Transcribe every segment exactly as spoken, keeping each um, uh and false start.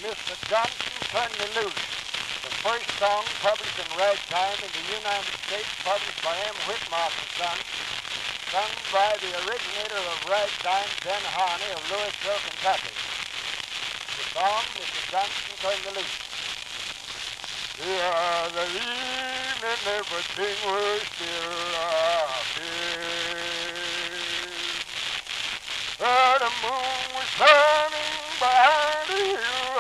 Mister Jolson, Turn Me Loose, the first song published in Ragtime in the United States, published by M. Whitmark and Son, sung by the originator of Ragtime, Ben Harney of Louisville, Kentucky. The song, Mister Jolson, Turn Me Loose. The other evening, everything was still happy. Uh, the moon was shining behind the hill.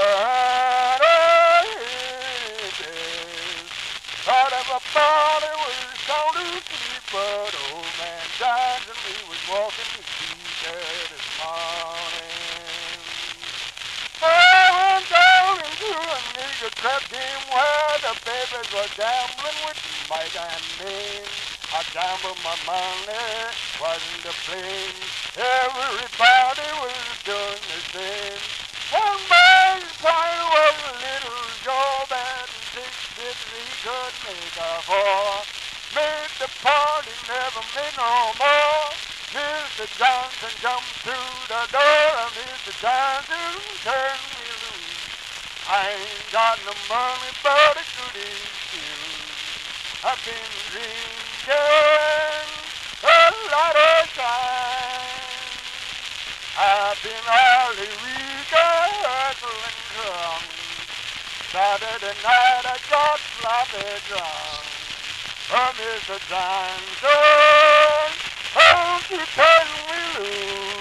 Thought everybody was gone to sleep, but old man Johnson, he was walking the street there this morning. I went down into a Negro trap game where the babies were gambling with Mike and me. I gambled my money, wasn't the plane. Everybody was doing the same. One man's point was a little job, and six bits he could make a four. Made the party, never made no more. Mister Johnson jumped through the door, and Mister Johnson turned me loose. I ain't got no money, but a good excuse. I've been drinking a lot of time. I've been early week hustling drunk. Saturday night I got sloppy drunk. Oh, Mister Johnson, won't you turn me loose?